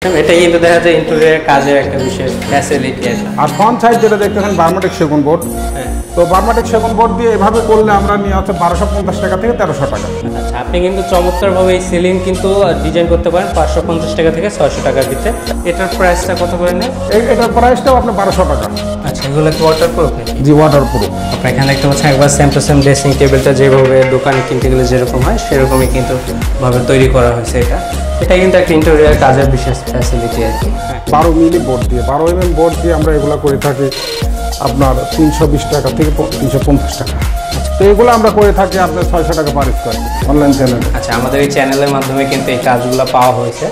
এটা কিন্তু দেখা যায় ইন্টেরিয়র কাজের একটা বিশেষ ফ্যাসিলিটি আছে। আর ফ্রন্ট সাইড যেটা দেখতেছেন বার্মাটিক সেগুন বোর্ড, তো বার্মাটিক সেগুন বোর্ড দিয়ে এভাবে করলে আমরা নিয়ে হচ্ছে 1250 টাকা থেকে 1300 টাকা। আচ্ছা, আপনি কিন্তু চমৎকারভাবে এই সিলিং কিন্তু ডিজাইন করতে পারেন 550 টাকা থেকে 600 টাকার ভিতরে। এটার প্রাইসটা কত করে নেন? এটার প্রাইসটাও আপনার 1200 টাকা। আচ্ছা, এগুলো কি ওয়াটার প্রুফ? জি, ওয়াটার প্রুফ। আপনি এখানে দেখতে পাচ্ছেন একবার সেম টু সেম ড্রেসিং টেবিলটা যেভাবে দোকানে কিনতে গেলে যেরকম হয় সেরকমই কিন্তু ভাবে তৈরি করা হয়েছে। এটা কিন্তু একটা ইন্টেরিয়র কাজের বিশেষ ফ্যাসিলিটি আর কি। 12 মিলি বোর্ড দিয়ে 12 mm বোর্ড দিয়ে আমরা এগুলো করে থাকি আপনার 320 টাকা থেকে 350 টাকা। তো এগুলো আমরা করে থাকি আপনার 600 টাকা পার স্কয়ার অনলাইন চ্যানেলে। আচ্ছা, আমাদের এই চ্যানেলের মাধ্যমে কিন্তু এই কাজগুলো পাওয়া হয়েছে।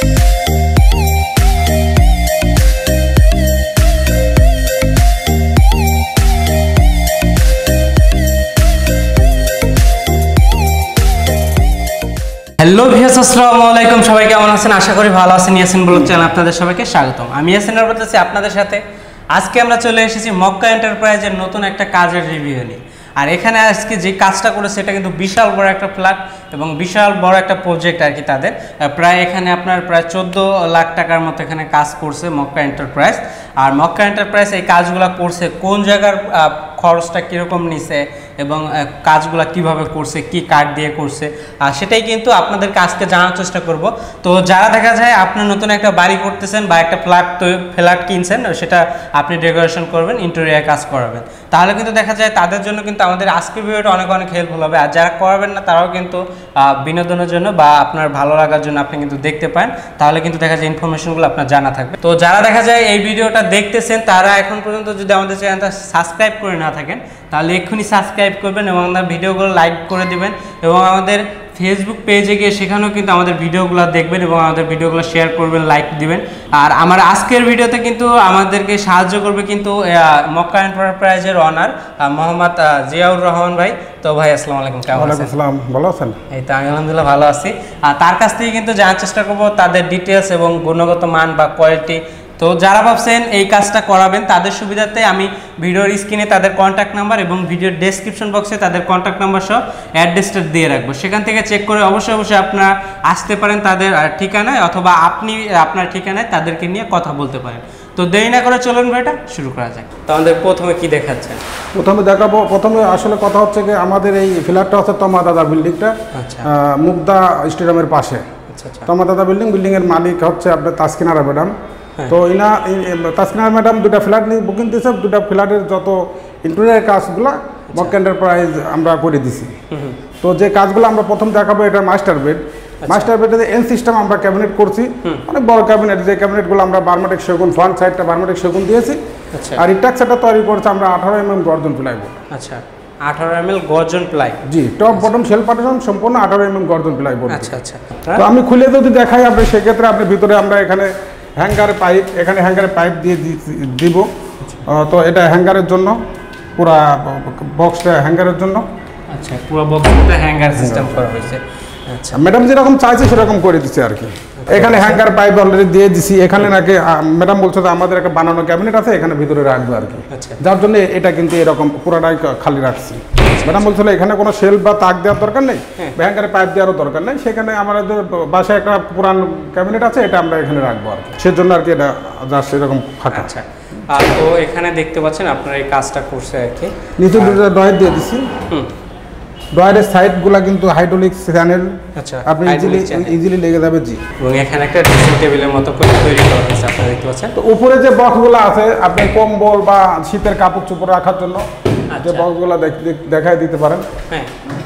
হ্যালো ভিউয়ার্স, আসসালামু আলাইকুম। সবাই কেমন আছেন? আশা করি ভালো আছেন। ইয়াসিন ব্লগ চ্যানেল আপনাদের সবাইকে স্বাগতম। আমি ইয়াসিন বলতেছি আপনাদের সাথে। আজকে আমরা চলে এসেছি মক্কা এন্টারপ্রাইজের নতুন একটা কাজের রিভিউ নিয়ে। আর এখানে আজকে যে কাজটা করেছে এটা কিন্তু বিশাল বড় একটা ফ্ল্যাট এবং বিশাল বড় একটা প্রজেক্ট আর কি। তাদের প্রায় এখানে আপনার প্রায় 14 লাখ টাকার মতো এখানে কাজ করছে মক্কা এন্টারপ্রাইজ। আর মক্কা এন্টারপ্রাইজ এই কাজগুলো করছে কোন জায়গার খরচটা কীরকম নিছে এবং কাজগুলো কিভাবে করছে, কি কাঠ দিয়ে করছে, আর সেটাই কিন্তু আপনাদেরকে আজকে জানার চেষ্টা করব। তো যারা দেখা যায় আপনি নতুন একটা বাড়ি করতেছেন বা একটা ফ্ল্যাট কিনছেন, সেটা আপনি ডেকোরেশন করবেন, ইন্টেরিয়র কাজ করাবেন, তাহলে কিন্তু দেখা যায় তাদের জন্য কিন্তু আমাদের আজকের ভিডিওটা অনেক হেল্পফুল হবে। আর যারা করাবেন না তারাও কিন্তু বিনোদনের জন্য বা আপনার ভালো লাগার জন্য আপনি কিন্তু দেখতে পান, তাহলে কিন্তু দেখা যায় ইনফরমেশনগুলো আপনার জানা থাকবে। তো যারা দেখা যায় এই ভিডিওটা দেখতেছেন তারা এখন পর্যন্ত যদি আমাদের চ্যানেলটা সাবস্ক্রাইব করে না থাকেন তাহলে এক্ষুনি সাবস্ক্রাইব করবেন এবং আমাদের ভিডিওগুলো লাইক করে দিবেন এবং আমাদের ফেসবুক পেজে গিয়ে সেখানেও কিন্তু আমাদের ভিডিওগুলো দেখবেন এবং আমাদের ভিডিওগুলো শেয়ার করবেন, লাইক দিবেন। আর আমার আজকের ভিডিওতে কিন্তু আমাদেরকে সাহায্য করবে কিন্তু মক্কা এন্টারপ্রাইজের অনার মোহাম্মদ জিয়াউর রহমান ভাই। তো ভাই আসসালামু আলাইকুম, কেমন আছেন? আসসালাম, ভালো আছেন? এই তো আমি আলহামদুলিল্লাহ ভালো আছি। আর তার কাছ থেকে কিন্তু জানার চেষ্টা করবো তাদের ডিটেলস এবং গুণগত মান বা কোয়ালিটি। তো যারা ভাবছেন এই কাজটা করাবেন তাদের সুবিধাতে আমি ভিডিওর স্ক্রিনে তাদের কন্ট্যাক্ট নাম্বার এবং ভিডিওর ডেসক্রিপশন বক্সে তাদের কন্ট্যাক্ট নাম্বার সহ অ্যাড্রেসটা দিয়ে রাখবো। সেখান থেকে চেক করে অবশ্যই আপনারা আসতে পারেন তাদের ঠিকানায়, অথবা আপনি আপনার ঠিকানায় তাদেরকে নিয়ে কথা বলতে পারেন। তো দেরি না করে চলুন ভাইটা শুরু করা যাক। তো আমাদের প্রথমে কি দেখাচ্ছেন? প্রথমে আসলে কথা হচ্ছে যে আমাদের এই ফ্ল্যাটটা হচ্ছে তমাদাদা বিল্ডিংটা, মুগদা স্টেডিয়ামের পাশে। তমাদাদা বিল্ডিংয়ের মালিক হচ্ছে আপনার তাসকিনারা ম্যাডাম। তো তাসকিনারা ম্যাডাম দুটা ফ্ল্যাট নিয়ে বুকিং দিয়েছে, দুটা ফ্ল্যাটের যত ইন্টেরিয়র কাজগুলো মক্কা এন্টারপ্রাইজ আমরা করে দিছি। তো যে কাজগুলো আমরা প্রথম দেখাবো এটা মাস্টার বেড। মাস্টার বেডে এন সিস্টেম আমরা ক্যাবিনেট করছি, অনেক বড় ক্যাবিনেট। যে ক্যাবিনেটগুলো আমরা বার্মাটিক সেগুন, ফ্রন্ট সাইডটা বার্মাটিক সেগুন দিয়েছি। আর ইটাক্সাটা তৈরি করছে আমরা 18 mm গর্জন প্লাইবোর্ড। আচ্ছা, 18 mm গর্জন প্লাই। জি, টপ বটম শেল পার্টিশন সম্পূর্ণ 18 mm গর্জন প্লাইবোর্ড। আচ্ছা আচ্ছা। তো আমি খুলে যদি দেখাই আপনি, সেক্ষেত্রে আপনি ভিতরে আমরা এখানে হ্যাঙ্গারে পাইপ, এখানে হ্যাঙ্গারে পাইপ দিয়ে দিব। তো এটা হ্যাঙ্গারের জন্য, পুরা বক্সটা হ্যাঙ্গারের জন্য। আচ্ছা, পুরো বক্সটা হ্যাঙ্গার সিস্টেম করা হয়েছে। আচ্ছা, ম্যাডাম যেরকম চাইছে সেরকম করে দিচ্ছে আর কি। এখানে হ্যাঙ্গার পাইপ অলরেডি দিয়ে দিছি। এখানে নাকি ম্যাডাম বলছে যে আমাদের একটা বানানো ক্যাবিনেট আছে, এখানে ভিতরে রাখবো আর কি। যার জন্য এটা কিন্তু এরকম পুরাটাই খালি রাখছি। ম্যাডাম বলছিল এখানে কোনো শেলফ বা তাক দেওয়ার দরকার নেই, হ্যাঙ্গারে পাইপ দেওয়ারও দরকার নেই। সেখানে আমাদের বাসায় একটা পুরান ক্যাবিনেট আছে, এটা আমরা এখানে রাখবো আর কি। সেজন্য আর কি এটা জাস্ট এরকম ফাঁকা। আচ্ছা, আর তো এখানে দেখতে পাচ্ছেন আপনারা এই কাজটা করছে আর কি। নিচে দুটো ড্রয়ার দিয়ে দিছি। ড্রয়ারের সাইডগুলো কিন্তু হাইড্রোলিক চ্যানেল। আচ্ছা, আপনি ইজিলি লেগে যাবে। জি, এবং এখানে একটা ড্রেসিং টেবিলের মতো করে তৈরি করা হয়েছে, আপনারা দেখতে পাচ্ছেন। তো উপরে যে বক্সগুলো আছে আপনি কম্বল বা শীতের কাপড় চোপড় রাখার জন্য যে বক্সগুলো দেখাই দিতে পারেন। হ্যাঁ,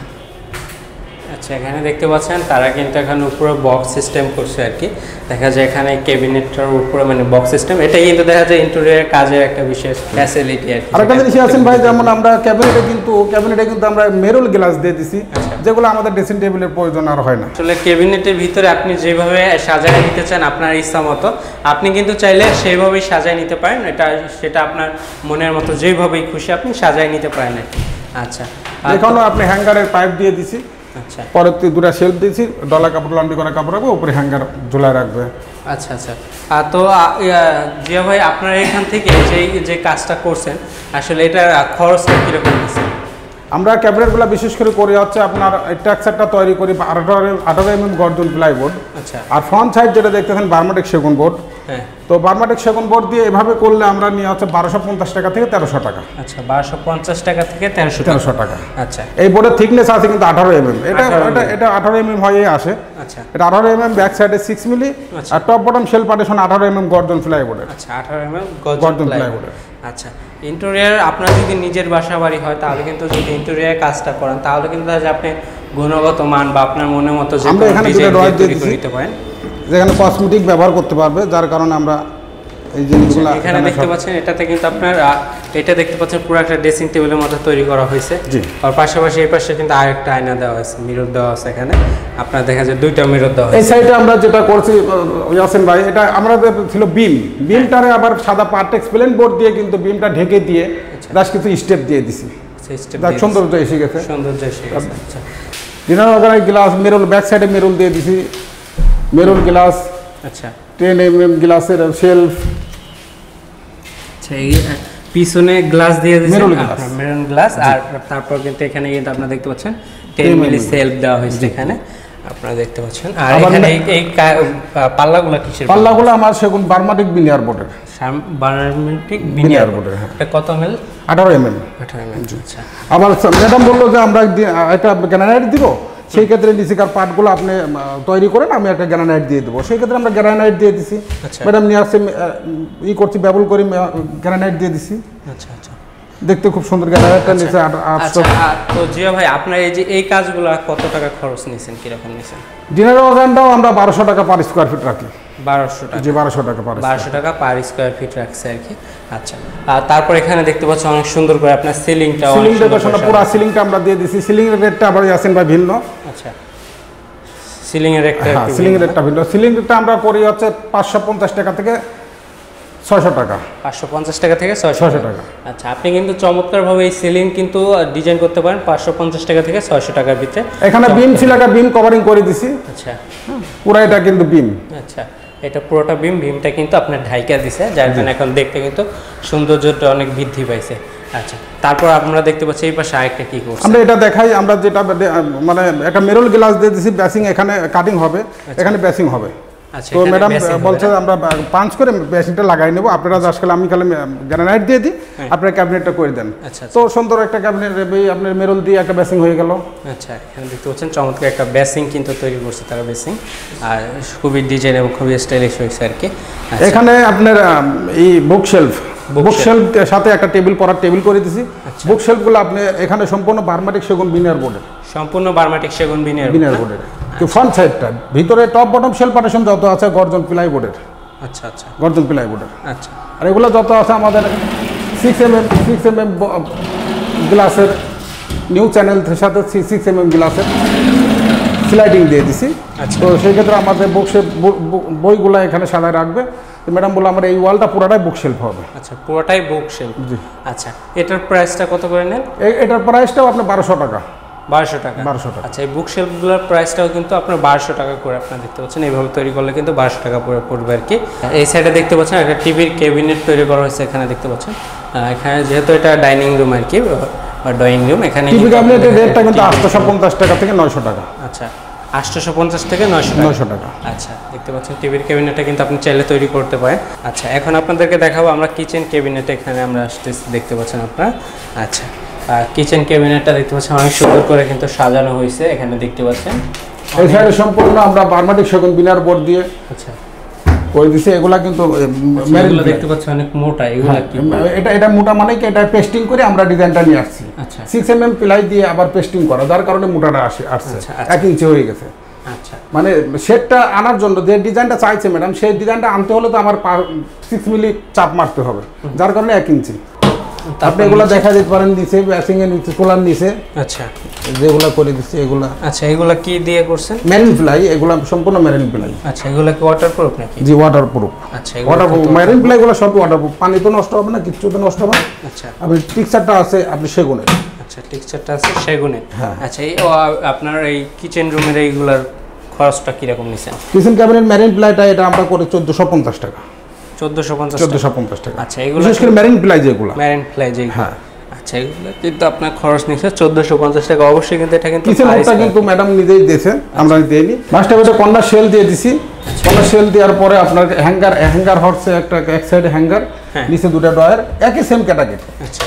আচ্ছা, এখানে দেখতে পাচ্ছেন তারা কিন্তু এখানে উপরে বক্স সিস্টেম করছে আর কি। দেখা যায় এখানে ক্যাবিনেটটার উপরে মানে বক্স সিস্টেম, এটাই কিন্তু দেখা যায় ইন্টেরিয়র কাজের একটা বিশেষ ফ্যাসিলিটি আর কি। আরেকটা জিনিস আছেন ভাই, যেমন আমরা ক্যাবিনেটে কিন্তু আমরা মেরুল গ্লাস দিয়ে দিছি, যেগুলো আমাদের ড্রেসিং টেবিলের প্রয়োজন আর হয় না। আসলে ক্যাবিনেটের ভিতরে আপনি যেভাবে সাজায় নিতে চান আপনার ইচ্ছা মতো, আপনি কিন্তু চাইলে সেইভাবেই সাজায় নিতে পারেন। সেটা আপনার মনের মতো যেভাবেই খুশি আপনি সাজায় নিতে পারেন আর কি। আচ্ছা, এখানেও আপনি হ্যাঙ্গারের পাইপ দিয়ে দিছি। আচ্ছা, পরে দুটা শেলফ দিয়েছি, ডলা কাপড় লন্ড্রি করা কাপড় রাখবো, উপরে হ্যাঙ্গার ঝুলায় রাখবে। আচ্ছা আচ্ছা। তো জিয়া ভাই, আপনারা এখান থেকে যে কাজটা করছেন আসলে এটার খরচটা কীরকম আছে? আমরা ক্যাবিনেটগুলো বিশেষ করে করি হচ্ছে আপনার টেক্সচারটা তৈরি করি 18 গর্জন প্লাইবোর্ড। আচ্ছা। আর ফ্রন্ট সাইড যেটা দেখতেছেন বার্মাটিক সেগুন বোর্ড। হ্যাঁ। তো বার্মাটিক সেগুন বোর্ড দিয়ে এভাবে করলে আমরা নিয়ে হচ্ছে 1250 টাকা থেকে 1300 টাকা। আচ্ছা, 1250 টাকা থেকে 1300 টাকা। আচ্ছা। এই বোর্ডের থিকনেস আছে কিন্তু 18 mm। এটা 18 mm হয়ে আসে। আচ্ছা। এটা 18 mm, ব্যাক সাইডে 6 মিলি, আর top bottom shell partition 18 mm গর্জন প্লাইবোর্ডের। আচ্ছা, 18 mm গর্জন প্লাইবোর্ডের। আচ্ছা, ইন্টেরিয়র আপনার যদি নিজের বাসা বাড়ি হয় তাহলে কিন্তু যদি ইন্টেরিয়র কাজটা করেন তাহলে কিন্তু আপনি গুণগত মান বা আপনার মনের মতো যে আমরা এখানে দুটো ড্রয়ার দিয়ে দিতে পারেন, যেখানে কসমেটিক ব্যবহার করতে পারবে, যার কারণে আমরা এই জিনিসগুলো এখানে দেখতে পাচ্ছেন। এটাতে কিন্তু আপনার এটা দেখতে পাচ্ছেন পুরো একটা ড্রেসিং টেবিলের মতো তৈরি করা হয়েছে। জি। আর পাশাপাশি এই পাশে কিন্তু আরেকটা আয়না দেওয়া আছে, মিরর দেওয়া আছে এখানে। আপনার দেখা যায় দুইটা মিরর দেওয়া আছে। এই সাইডে আমরা যেটা করছি ইয়াসিন ভাই, এটা আমাদের ছিল বিমটারে আবার সাদা পার্টেক্স প্লেন বোর্ড দিয়ে কিন্তু বিমটা ঢেকে দিয়ে জাস্ট কিছু স্টেপ দিয়ে দিছি। সৌন্দর্য এসে গেছে। আচ্ছা। ডিনার ওখানে গ্লাস মেরুল, ব্যাক সাইডে মেরুল দিয়ে দিছি, মেরুল গ্লাস। আচ্ছা। 10 mm গ্লাসের শেলফ। আচ্ছা, এই পিছনে গ্লাস দিয়ে দিয়েছেন, মেরুন গ্লাস। আর তারপর কিন্তু এখানে কিন্তু আপনারা দেখতে পাচ্ছেন 10 মিলি সেলফ দেওয়া হয়েছে এখানে, আপনারা দেখতে পাচ্ছেন। আর এখানে এই পাল্লাগুলো কিসের? পাল্লাগুলো আমার সেগুন বার্মাটিক বিনিয়ার বোর্ডের। বার্মাটিক বিনিয়ার বোর্ডের। এটা কত এমএল? 18 mm। আচ্ছা। আবার ম্যাডাম বললো যে আমরা একটা গ্রানাইট দিব, সেই ক্ষেত্রে নিচিকার পার্টগুলো আপনি তৈরি করেন, আমি একটা গ্রানাইট দিয়ে দেবো। সেই ক্ষেত্রে আমরা গ্রানাইট দিয়ে দিছি। ম্যাডাম নিয়ে আসছে করছি, ব্যবহার করি, গ্রানাইট দিয়ে দিছি। আচ্ছা আচ্ছা, দেখতে খুব সুন্দর গ্রানাইটটা নিচে। আচ্ছা, তো জিয়া ভাই আপনার এই যে এই কাজগুলো কত টাকা খরচ নিয়েছেন, কিরকম নিয়েছেন? ডিনার ওয়াগানটাও আমরা 1200 টাকা পার স্কোয়ার ফিট রাখি। 1200 টাকা? জি, 1200 টাকা পার 1200 টাকা পার স্কোয়ার ফিট রাখছে আর কি। আচ্ছা, আর তারপর এখানে দেখতে পাচ্ছেন অনেক সুন্দর করে আপনার সিলিংটা, পুরো সিলিংটা আমরা দিয়ে দিছি। সিলিং এর রেটটা আবার আসেন ভাই ভিন্ন। আচ্ছা, সিলিং এর রেটটা, সিলিং এর রেটটা ভিন্ন। সিলিং রেটটা আমরা করি হচ্ছে 550 টাকা থেকে 600 টাকা। 550 টাকা থেকে 600 টাকা। আচ্ছা, আপনি কিন্তু চমৎকারভাবে এই সিলিং কিন্তু ডিজাইন করতে পারেন 550 টাকা থেকে 600 টাকার ভিতরে। এখানে বিম ছিলাকা বিম কভারিং করে দিছি। আচ্ছা, পুরো এটা কিন্তু বিম। আচ্ছা, এটা পুরোটা বিমটা কিন্তু আপনার ঢাইকা দিছে, যার কারণে এখন দেখতে কিন্তু সৌন্দর্যটা অনেক বৃদ্ধি পাইছে। আচ্ছা, তারপর আপনারা দেখতে পাচ্ছেন এই পাশে আরেকটা কি করছে, আমরা এটা দেখাই। আমরা যেটা মানে একটা মেরুল গ্লাস দিয়ে দিছি, ব্যাসিং এখানে কাটিং হবে, এখানে ব্যাসিং হবে। তো ম্যাডাম বলছে আমরা পাঞ্চ করে ব্যাসিংটা লাগাই নেব, আপনারা জাস্ট আমি খালি গ্রানাইট দিয়ে দিই, আপনারা ক্যাবিনেটটা করে দেন। তো সুন্দর একটা ক্যাবিনেট আপনার মেরুল দিয়ে একটা ব্যাসিং হয়ে গেল। আচ্ছা, এখানে দেখতে পাচ্ছেন চমৎকার একটা ব্যাসিং কিন্তু তৈরি করছে তারা, ব্যাসিং আর খুবই ডিজাইন এবং খুবই স্টাইলিশ হয়েছে আর কি। এখানে আপনার এই বুকশেলফ সাথে একটা টেবিল, পড়ার টেবিল করে দিছি। বুকশেলফগুলো আপনি এখানে সম্পূর্ণ বার্মাটিক সেগুন বিনিয়ার বোর্ডের, সম্পূর্ণ বার্মাটিক সেগুন বিনিয়ার বোর্ডের। ফ্রন্ট সাইডটা ভিতরে টপ বটম শেল পার্টিশন যত আছে গর্জন প্লাই বোর্ডের। আচ্ছা আচ্ছা, গর্জন প্লাই বোর্ডের। আচ্ছা, আর এগুলো যত আছে আমাদের 6 mm গ্লাসের নিউ চ্যানেলের সাথে 6 mm গ্লাসের স্লাইডিং দিয়ে দিছি। তো সেই ক্ষেত্রে আমাদের বইগুলো এখানে সাজায় রাখবে। ম্যাডাম বললো আমার এই ওয়ালটা পুরোটাই বুকশেলফ হবে। আচ্ছা, পুরোটাই বুকশেলফ। জি। আচ্ছা, এটার প্রাইসটা কত করে নেন? এটার প্রাইসটাও আপনার 1200 টাকা। 1200 টাকা? 1200 টাকা। আচ্ছা, এই বুকশেলফগুলোর প্রাইসটাও কিন্তু আপনার 1200 টাকা করে আপনারা দেখতে পাচ্ছেন। এইভাবে তৈরি করলে কিন্তু 1200 টাকা পড়বে আর কি। এই সাইডে দেখতে পাচ্ছেন একটা টিভির ক্যাবিনেট তৈরি করা হয়েছে, এখানে দেখতে পাচ্ছেন। এখানে যেহেতু এটা ডাইনিং রুম আর কি, বা ড্রয়িং রুম, এখানে টিভি ক্যাবিনেটের রেটটা কিন্তু 850 টাকা থেকে 900 টাকা। আচ্ছা, 850 থেকে 900 টাকা। আচ্ছা, দেখতে পাচ্ছেন টিভির ক্যাবিনেটটা কিন্তু আপনি চাইলে তৈরি করতে পারেন। আচ্ছা, এখন আপনাদেরকে দেখাবো আমরা কিচেন ক্যাবিনেট। এখানে আমরা দেখতে পাচ্ছেন আপনারা। আচ্ছা, কিচেন ক্যাবিনেটটা দেখতে পাচ্ছেন অনেক সুন্দর করে কিন্তু সাজানো হয়েছে, এখানে দেখতে পাচ্ছেন। এই সাইডে সম্পূর্ণ আমরা বার্মাটিক সেগুন বিনিয়ার বোর্ড দিয়ে আচ্ছা করে দিছি। এগুলা কিন্তু এগুলো দেখতে পাচ্ছেন অনেক মোটা। এগুলা কি এটা মোটা মানে কি, এটা পেস্টিং করে আমরা ডিজাইনটা নিয়ে আসছি। আচ্ছা, 6 mm প্লাই দিয়ে আবার পেস্টিং করা, যার কারণে মোটাটা আসছে 1 ইঞ্চি হয়ে গেছে। আচ্ছা, মানে শেডটা আনার জন্য যে ডিজাইনটা চাইছে ম্যাডাম, সেই ডিজাইনটা আনতে হলে তো আমার 6 মিলি চাপ মারতে হবে, যার কারণে 1 ইঞ্চি। আপনি এগুলো দেখা যেতে পারেন নিচে, ব্যাসিং এর নিচে, কোলার নিচে। আচ্ছা, যেগুলো করে দিচ্ছি এগুলা। আচ্ছা, এগুলা কি দিয়ে করছেন? মেরিন প্লাই, এগুলা সম্পূর্ণ মেরিন প্লাই। আচ্ছা, এগুলা কি ওয়াটারপ্রুফ নাকি? জি, ওয়াটারপ্রুফ। আচ্ছা, ওয়াটারপ্রুফ মেরিন প্লাই গুলো সব ওয়াটারপ্রুফ, পানি তো নষ্ট হবে না, কিচ্ছু তো নষ্ট হবে না। আচ্ছা, আপনি টেক্সচারটা আছে আপনি সেগুনের। আচ্ছা, টেক্সচারটা আছে সেগুনের। আচ্ছা, এই আপনার এই কিচেন রুমের এইগুলার খরচটা কি রকম নিছেন? কিচেন ক্যাবিনেট মেরিন প্লাইটা এটা আমরা করে 1450 টাকা। 1450 টাকা। আচ্ছা, এগুলো বিশেষ করে মেরিন প্লাই যেগুলো, মেরিন প্লাই যেগুলো। হ্যাঁ। আচ্ছা এগুলো কিন্তু আপনার খরচ নিচ্ছে 1450 টাকা। অবশ্যই কিন্তু এটা কিন্তু কিচেনটা কিন্তু ম্যাডাম নিজেই দিয়েছে, আমরা দেইনি। মাস্টার বেডে কর্নার শেল দিয়ে দিছি। কর্নার শেল দেওয়ার পরে আপনার হ্যাঙ্গার হচ্ছে একটা এক সাইডে হ্যাঙ্গার, নিচে দুটো ডয়ার, একই সেম ক্যাটাগরি। আচ্ছা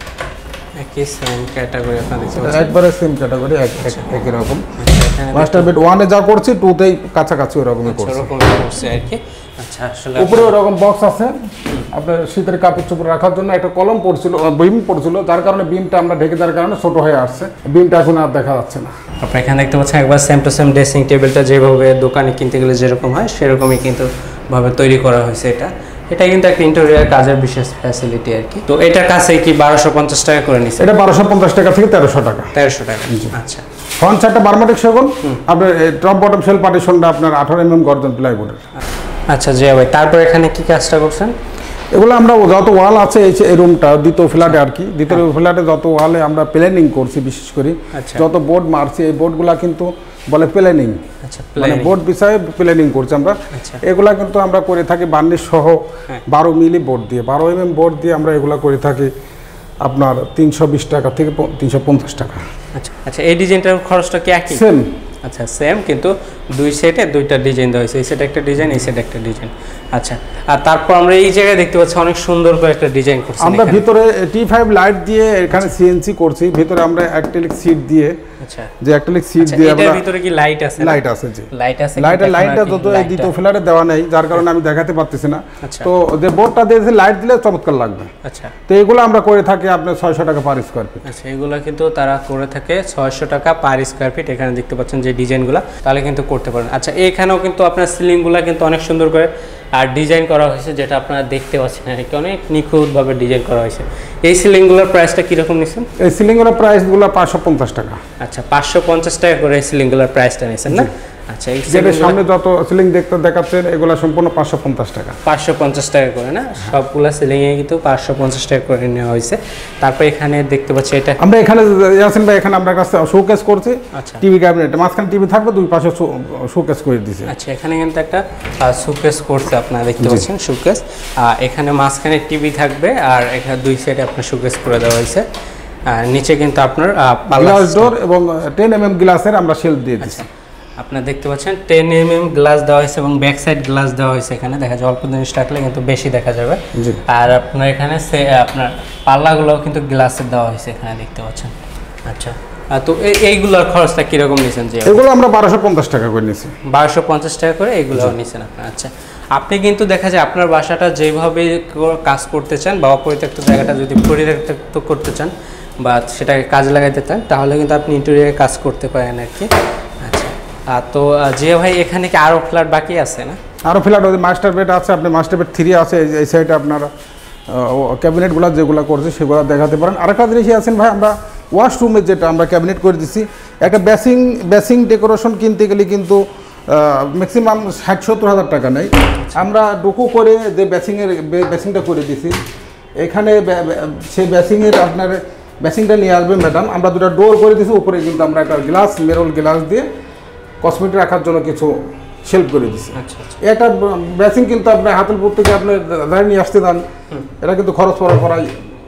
একই সেম ক্যাটাগরি আপনাদের একবারে সেম ক্যাটাগরি, একই রকম। মাস্টার বেড 1 এ যা করছি 2 তেই কাছাকাছি ওরকমই করছি, ওরকমই করছি আর কি। আচ্ছা আসলে উপরে ওরকম বক্স আছে আপনার শীতের কাপড় চোপড় রাখার জন্য। একটা কলম পড়ছিল, বিম পড়ছিল, যার কারণে বিমটা আমরা ঢেকে দেওয়ার কারণে ছোট হয়ে আসছে, বিমটা এখন আর দেখা যাচ্ছে না। আপনি এখানে দেখতে পাচ্ছেন একবার সেম টু সেম ড্রেসিং টেবিলটা যেভাবে দোকানে কিনতে গেলে যেরকম হয় সেরকমই কিন্তু ভাবে তৈরি করা হয়েছে। এটা কিন্তু একটা ইন্টেরিয়র কাজের বিশেষ ফ্যাসিলিটি আর কি। তো এটার কাছে কি 1250 টাকা করে নিছে? এটা 1250 টাকা থেকে 1300 টাকা। 1300 টাকা। আচ্ছা ফ্রন্ট সাইডটা বারমাটিক সেগুন, আপনার টপ বটম শেল পার্টিশনটা আপনার 18 mm গর্জন প্লাইউডের। আচ্ছা জি ভাই, তারপর এখানে কি কাজটা করছেন? এগুলো আমরা যত ওয়াল আছে এই রুমটা দ্বিতীয় ফ্ল্যাটে আর কি, দ্বিতীয় ফ্ল্যাটে যত ওয়ালে আমরা প্ল্যানিং করছি, বিশেষ করে যত বোর্ড মারছি এই বোর্ডগুলা কিন্তু বলে প্ল্যানিং। আচ্ছা মানে বোর্ড বিষয়ে প্ল্যানিং করছি আমরা। এগুলা কিন্তু আমরা করে থাকি বার্নিশ সহ 12 মিলি বোর্ড দিয়ে, 12 mm বোর্ড দিয়ে আমরা এগুলা করে থাকি আপনার 320 টাকা থেকে 350 টাকা। আচ্ছা আচ্ছা এই ডিজাইনটার খরচটা কি একই? সেম। আচ্ছা সেম, কিন্তু দুই সেটে দুইটা ডিজাইন দেওয়া হয়েছে, এই সেটে একটা ডিজাইন, এই সেটে একটা ডিজাইন। আচ্ছা আর তারপর আমরা এই জায়গায় দেখতে পাচ্ছি অনেক সুন্দর করে একটা ডিজাইন করছি আমরা ভিতরে T5 লাইট দিয়ে এখানে সিএনসি করছি, ভিতরে আমরা অ্যাক্রিলিক সিট দিয়ে। আচ্ছা যে অ্যাক্রিলিক সিট দিয়ে আমরা এটার ভিতরে কি লাইট আছে? লাইট আছে জি, লাইট আছে। লাইটটা যত এই দ্বিতীয় ফ্ল্যাটে দেওয়া নেই, যার কারণে আমি দেখাতে পারতেছি না। তো যে বোর্ডটা দিয়েছে লাইট দিলে চমৎকার লাগবে। আচ্ছা তো এগুলো আমরা করে থাকি আপনার 600 টাকা পার স্কয়ার ফিট। আচ্ছা এগুলো কিন্তু তারা করে থাকে 600 টাকা পার স্কয়ার ফিট। এখানে দেখতে পাচ্ছেন যে ডিজাইনগুলো, তাহলে কিন্তু করতে পারেন। আচ্ছা এখানেও কিন্তু আপনার সিলিংগুলো কিন্তু অনেক সুন্দর করে আর ডিজাইন করা হয়েছে, যেটা আপনারা দেখতে পাচ্ছেন আর কি, অনেক নিখুঁতভাবে ডিজাইন করা হয়েছে। এই সিলিংগুলোর প্রাইসটা কীরকম নিচ্ছেন? এই সিলিংগুলোর প্রাইসগুলো 550 টাকা। আচ্ছা 550 টাকা করে এই সিলিংগুলোর প্রাইসটা নিচ্ছেন না? আচ্ছা এই যেটা সামনে যত সিলিং দেখাচ্ছেন এগুলো সম্পূর্ণ 550 টাকা। 550 টাকা করে না? সবগুলো সিলিংয়ে কিন্তু 550 টাকা করে নেওয়া হয়েছে। তারপর এখানে দেখতে পাচ্ছি এটা আমরা এখানে ইয়াসিন ভাই এখানে আমরা কাছে শোকেস করছি। আচ্ছা টিভি ক্যাবিনেট মাঝখানে টিভি থাকবে, দুই পাশে শোকেস করে দিয়েছি। আচ্ছা এখানে কিন্তু একটা শোকেস করছে, আপনারা দেখতে পাচ্ছেন শোকেস। এখানে মাঝখানে টিভি থাকবে আর এখানে দুই সাইডে আপনার শোকেস করে দেওয়া হয়েছে। আর নিচে কিন্তু আপনার গ্লাস ডোর এবং 10 mm গ্লাসের আমরা শেলফ দিয়ে দিচ্ছি। আপনারা দেখতে পাচ্ছেন 10 mm গ্লাস দেওয়া হয়েছে এবং ব্যাক সাইড গ্লাস দেওয়া হয়েছে। এখানে দেখা যায় অল্প জিনিস রাখলে কিন্তু বেশি দেখা যাবে। আর আপনার এখানে আপনার পাল্লাগুলোও কিন্তু গ্লাসের দেওয়া হয়েছে, এখানে দেখতে পাচ্ছেন। আচ্ছা তো এইগুলোর খরচটা কীরকম নিয়েছেন? যে এগুলো আমরা 1250 টাকা করে নিয়েছি। 1250 টাকা করে এগুলো নিয়েছেন আপনার। আচ্ছা আপনি কিন্তু দেখা যায় আপনার বাসাটা যেভাবে কাজ করতে চান বা অপরিত্যক্ত জায়গাটা যদি পরিত্যক্ত করতে চান বা সেটাকে কাজে লাগাইতে চান, তাহলে কিন্তু আপনি ইন্টেরিয়রে কাজ করতে পারেন আর কি। আচ্ছা তো জিয়া ভাই এখানে কি আরও ফ্ল্যাট বাকি আছে না? আরও ফ্ল্যাট মাস্টার বেড আছে, আপনি মাস্টার বেড 3 আছে, এই সাইডে আপনারা ক্যাবিনেটগুলো যেগুলো করছে সেগুলো দেখাতে পারেন। আরেকটা জিনিসই আছেন ভাই, আমরা ওয়াশরুমে যেটা আমরা ক্যাবিনেট করে দিচ্ছি, একটা বেসিং ডেকোরেশন কিনতে গেলে কিন্তু ম্যাক্সিমাম 60-70 হাজার টাকা নেই। আমরা ডুকু করে যে বেসিংটা করে দিছি, এখানে সেই আপনার বেসিংটা নিয়ে আসবে ম্যাডাম। আমরা দুটো ডোর করে দিছি, উপরে কিন্তু আমরা একটা মেরুল গ্লাস দিয়ে কসমেটিক রাখার জন্য কিছু শেল্ফ করে দিছি। আচ্ছা এটা বেসিং কিন্তু আপনার হাতেলপুর থেকে আপনি দাঁড়িয়ে নিয়ে আসতে দেন, এটা কিন্তু খরচ প্রায়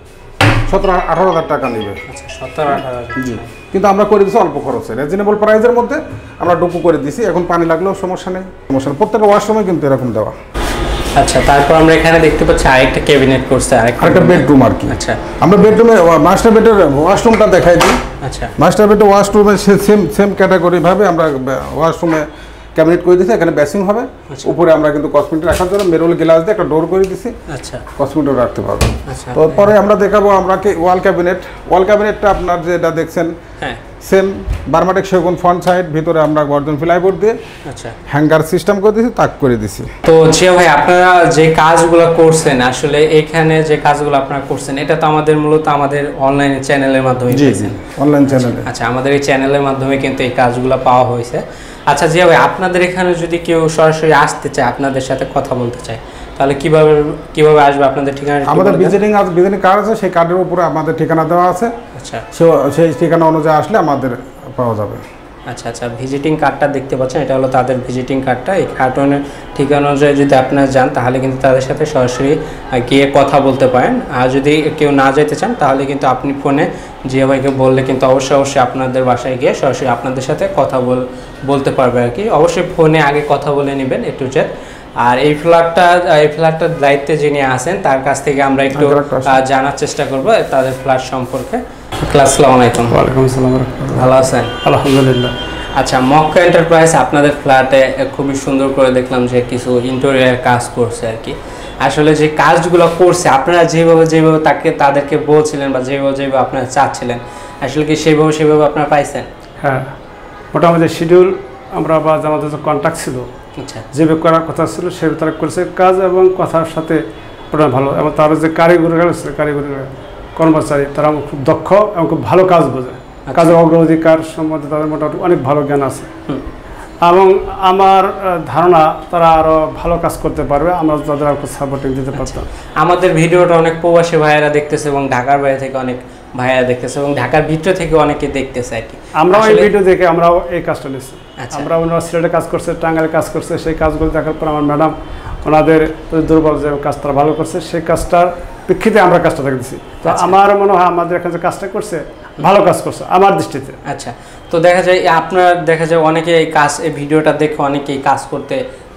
17-18 হাজার টাকা নেবে। আচ্ছা 17-18 জি, কিন্তু আমরা করে দিচ্ছি অল্প খরচে, রিজনেবল প্রাইসের মধ্যে আমরা ডুকু করে দিছি। এখন পানি লাগলেও সমস্যা নেই, প্রত্যেকটা ওয়াশরুমে কিন্তু এরকম দেওয়া। আচ্ছা তারপর আমরা এখানে দেখতে পাচ্ছি আরেকটা ক্যাবিনেট করছে, আরেকটা বেডরুম আর কি। আচ্ছা আমরা বেডরুমে মাস্টার বেডের ওয়াশরুমটা দেখাই দিই। আচ্ছা মাস্টার বেডের ওয়াশরুমে সেম ক্যাটাগরি ভাবে আমরা ওয়াশরুমে ক্যাবিনেট করে দিছি, এখানে বেসিং হবে, উপরে আমরা কিন্তু কসমেটিক রাখার জন্য মেরুল গ্লাস দিয়ে একটা ডোর করে দিছি। আচ্ছা কসমেটিক রাখতে পারবো। তো পরে আমরা দেখাবো আমরা ওয়াল ক্যাবিনেটটা আপনার যেটা দেখছেন হ্যাঁ সেম বারমাটিক সেগুন ফ্রন্ট সাইড, ভিতরে আমরা গর্জন প্লাইবোর্ড দিয়ে আচ্ছা হ্যাঙ্গার সিস্টেম করে দিয়েছি, তাক করে দিছি। তো জিয়া ভাই আপনারা যে কাজগুলো করছেন, আসলে এখানে যে কাজগুলো আপনারা করছেন এটা তো আমাদের মূলত আমাদের অনলাইন চ্যানেলের মাধ্যমে পেয়েছেন। অনলাইন চ্যানেলে। আচ্ছা আমাদের এই চ্যানেলের মাধ্যমে কিন্তু এই কাজগুলো পাওয়া হয়েছে। আচ্ছা জিয়া ভাই আপনাদের এখানে যদি কেউ সরাসরি আসতে চায়, আপনাদের সাথে কথা বলতে চায়, তাহলে কিভাবে আসবে? আপনাদের ঠিকানা? আমাদের ভিজিটিং কার্ড আছে, সেই কার্ডের উপরে আমাদের ঠিকানা দেওয়া আছে। আচ্ছা সেই ঠিকানা অনুযায়ী আসলে আমাদের পাওয়া যাবে। আচ্ছা আচ্ছা, ভিজিটিং কার্ডটা দেখতে পাচ্ছেন, এটা হলো তাদের ভিজিটিং কার্ডটা। এই কার্টনের ঠিকানা অনুযায়ী যদি আপনারা যান তাহলে কিন্তু তাদের সাথে সরাসরি গিয়ে কথা বলতে পারেন। আর যদি কেউ না যেতে চান তাহলে কিন্তু আপনি ফোনে জিয়া ভাইকে বললে কিন্তু অবশ্যই আপনাদের বাসায় গিয়ে সরাসরি আপনাদের সাথে কথা বলতে পারবে আর কি। অবশ্যই ফোনে আগে কথা বলে নেবেন A to Z। আর এই ফ্ল্যাটটার দায়িত্বে যিনি আছেন তার কাছ থেকে আমরা একটু জানার চেষ্টা করব তাদের ফ্ল্যাট সম্পর্কে। আসসালামু আলাইকুম। ওয়ালাইকুম আসসালাম। ভালো আছেন? আলহামদুলিল্লাহ। আচ্ছা, মক্কা এন্টারপ্রাইজ আপনাদের ফ্ল্যাটে খুবই সুন্দর করে দেখলাম যে কিছু ইন্টেরিয়র কাজ করছে আর কি। আসলে যে কাজগুলো করছে আপনারা যেভাবে তাদেরকে বলছিলেন বা যেভাবে আপনারা চাচ্ছিলেন, আসলে কি সেভাবে আপনারা পাইছেন? হ্যাঁ, মোটামুটি শিডিউল আমরা বা আমাদের যে কন্ট্যাক্ট ছিল, আচ্ছা, যেভাবে করার কথা ছিল সেভাবে তারা করেছে কাজ এবং কথার সাথে ওটা ভালো। এবং তার যে কারিগরি কর্মচারী তারা খুব দক্ষ এবং খুব ভালো কাজ বোঝে। কাজের অগ্রাধিকার সম্বন্ধে তাদের মোটামুটি অনেক ভালো জ্ঞান আছে এবং আমার ধারণা তারা আরও ভালো কাজ করতে পারবে। আমরা তাদের একটু সাপোর্টিং দিতে পারতাম। আমাদের ভিডিওটা অনেক প্রবাসী ভাইয়েরা দেখতেছে এবং ঢাকার বাইরে থেকে অনেক ভাইয়েরা দেখতেছে এবং ঢাকার ভিতর থেকে অনেকে দেখতেছে আর কি। আমরাও এই ভিডিও দেখে আমরাও এই কাজটা নিচ্ছি। আমরা ওনারা সিলেটে কাজ করছে, টাঙ্গাইলে কাজ করছে, সেই কাজগুলো দেখার পর আমার ম্যাডাম ওনাদের দুর্বল যে কাজটা ভালো করছে সেই কাজটার প্রেক্ষিতে আমরা কাজটা দেখতেছি। তো আমার মনে হয় আমাদের এখানে যে কাজটা করছে ভালো কাজ করছে আমার দৃষ্টিতে। আচ্ছা, তো দেখা যায় অনেকে এই ভিডিওটা দেখে অনেকেই কাজ করতে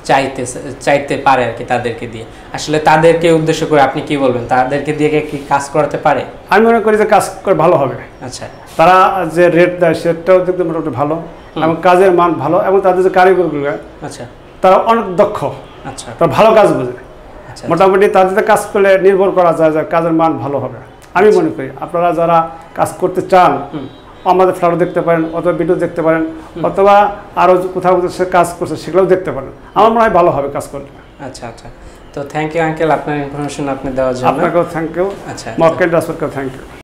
চাইতে পারে আর কি তাদেরকে দিয়ে। আসলে তাদেরকে উদ্দেশ্য করে আপনি কি বলবেন? তাদেরকে দিয়ে কি কাজ করাতে পারে? আমি মনে করি যে কাজ করে ভালো হবে। আচ্ছা, তারা যে রেট দেয় সেটাও দেখতে মোটামুটি ভালো এবং কাজের মান ভালো এবং তাদের যে কারিগরগুলো আচ্ছা তারা অনেক দক্ষ। আচ্ছা, তারা ভালো কাজ বোঝে। মোটামুটি তাদের কাজ করলে নির্ভর করা যায় যে কাজের মান ভালো হবে। আমি মনে করি আপনারা যারা কাজ করতে চান আমাদের ফ্ল্যাটও দেখতে পারেন, অথবা ভিডিও দেখতে পারেন, অথবা আরও কোথাও সে কাজ করছে সেগুলোও দেখতে পারেন। আমার মনে হয় ভালো হবে কাজ করলে। আচ্ছা আচ্ছা, তো থ্যাংক ইউ আঙ্কেল আপনার ইনফরমেশন আপনি দেওয়ার জন্য। আপনাকেও থ্যাংক ইউ। আচ্ছা, মক্কা এন্টারপ্রাইজকেও থ্যাংক ইউ।